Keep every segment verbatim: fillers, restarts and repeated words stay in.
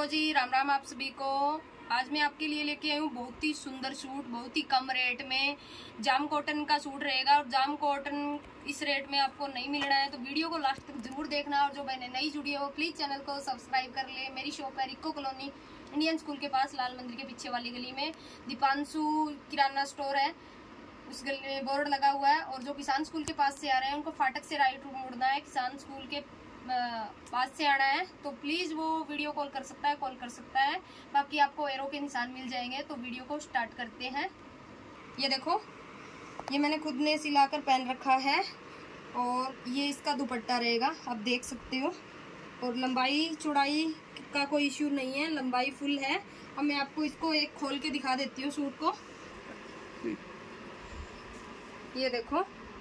जी, राम राम आप सभी को। आज मैं आपके लिए लेके आई हूँ बहुत ही सुंदर सूट, बहुत ही कम रेट में। जाम कॉटन का सूट रहेगा और जाम कॉटन इस रेट में आपको नहीं मिलना है, तो वीडियो को लास्ट तक जरूर देखना। और जो मैंने नई जुड़ी है वो प्लीज चैनल को सब्सक्राइब कर ले। मेरी शॉप है रिको कॉलोनी इंडियन स्कूल के पास, लाल मंदिर के पीछे वाली गली में। दीपांशु किराना स्टोर है, उस गली में बोर्ड लगा हुआ है। और जो किसान स्कूल के पास से आ रहे हैं उनको फाटक से राइट मुड़ना है, किसान स्कूल के पास से आना है, तो प्लीज वो वीडियो कॉल कर सकता है, कॉल कर सकता है। बाकी आपको एरो के निशान मिल जाएंगे। तो वीडियो को स्टार्ट करते हैं। ये देखो, ये मैंने खुद ने सिलाकर पहन रखा है और ये इसका दुपट्टा रहेगा, आप देख सकते हो। और लंबाई चौड़ाई का कोई इश्यू नहीं है, लंबाई फुल है। अब मैं आपको इसको एक खोल के दिखा देती हूँ सूट को। ये देखो,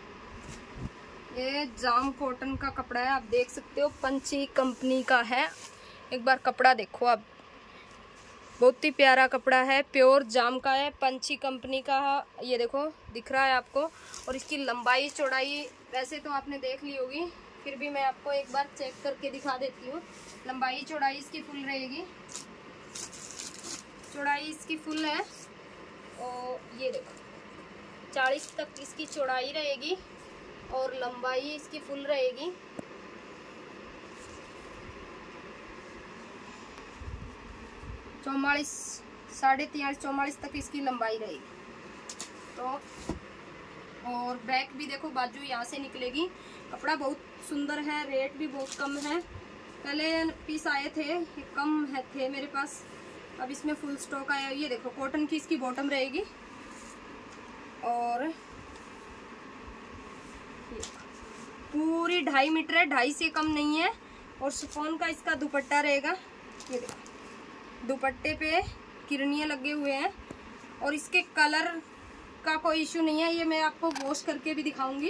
ये जाम कॉटन का कपड़ा है, आप देख सकते हो। पंची कंपनी का है, एक बार कपड़ा देखो आप, बहुत ही प्यारा कपड़ा है, प्योर जाम का है, पंची कंपनी का। ये देखो, दिख रहा है आपको। और इसकी लंबाई चौड़ाई वैसे तो आपने देख ली होगी, फिर भी मैं आपको एक बार चेक करके दिखा देती हूँ। लंबाई चौड़ाई इसकी फुल रहेगी, चौड़ाई इसकी फुल है। और ये देखो, चालीस तक इसकी चौड़ाई रहेगी और लंबाई इसकी फुल रहेगी। चौवालीस साढ़े तियालीस चौवालीस तक इसकी लंबाई रहेगी। तो और बैक भी देखो, बाजू यहाँ से निकलेगी। कपड़ा बहुत सुंदर है, रेट भी बहुत कम है। पहले पीस आए थे, कम है थे मेरे पास, अब इसमें फुल स्टॉक आया। ये देखो, कॉटन की इसकी बॉटम रहेगी और पूरी ढाई मीटर है, ढाई से कम नहीं है। और शिफॉन का इसका दुपट्टा रहेगा। ये देखो, दुपट्टे पे किरनियाँ लगे हुए हैं और इसके कलर का कोई इश्यू नहीं है। ये मैं आपको वॉश करके भी दिखाऊंगी।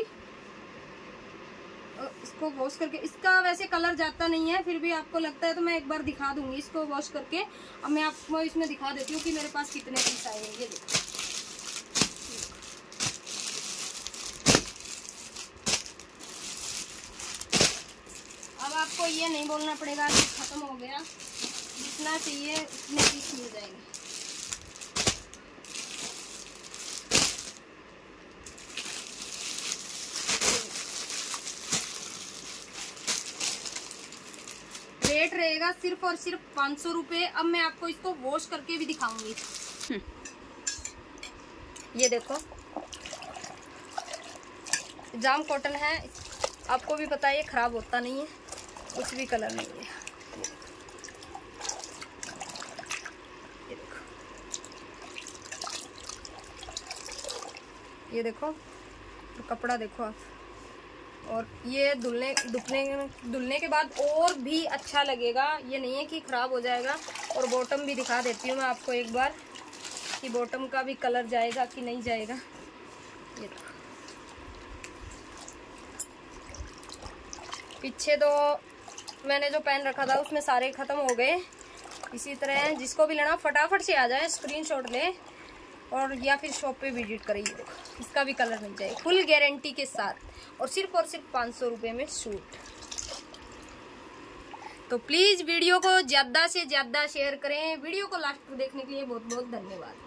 इसको वॉश करके, इसका वैसे कलर जाता नहीं है, फिर भी आपको लगता है तो मैं एक बार दिखा दूंगी इसको वॉश करके। अब मैं आपको इसमें दिखा देती हूँ कि मेरे पास कितने पीस आए हैं। ये देखो, आपको ये नहीं बोलना पड़ेगा कि खत्म हो गया, जितना चाहिए उतने पीस मिल जाएंगे। रेट रहेगा सिर्फ और सिर्फ पाँच सौ रुपये। अब मैं आपको इसको वॉश करके भी दिखाऊंगी। ये देखो, जाम कॉटन है, आपको भी पता है ये खराब होता नहीं है, कुछ भी कलर नहीं है। ये देखो, ये देखो, तो कपड़ा देखो आप। और ये धुलने धुलने धुलने के बाद और भी अच्छा लगेगा, ये नहीं है कि खराब हो जाएगा। और बॉटम भी दिखा देती हूँ मैं आपको एक बार कि बॉटम का भी कलर जाएगा कि नहीं जाएगा। ये देखो, पीछे तो मैंने जो पहन रखा था उसमें सारे खत्म हो गए। इसी तरह जिसको भी लेना फटाफट से आ जाए, स्क्रीनशॉट ले और या फिर शॉप पे विजिट करें। ये देखो, इसका भी कलर मिल जाए फुल गारंटी के साथ और सिर्फ और सिर्फ पाँच सौ रुपये में सूट। तो प्लीज़ वीडियो को ज़्यादा से ज़्यादा शेयर करें। वीडियो को लास्ट तक देखने के लिए बहुत बहुत धन्यवाद।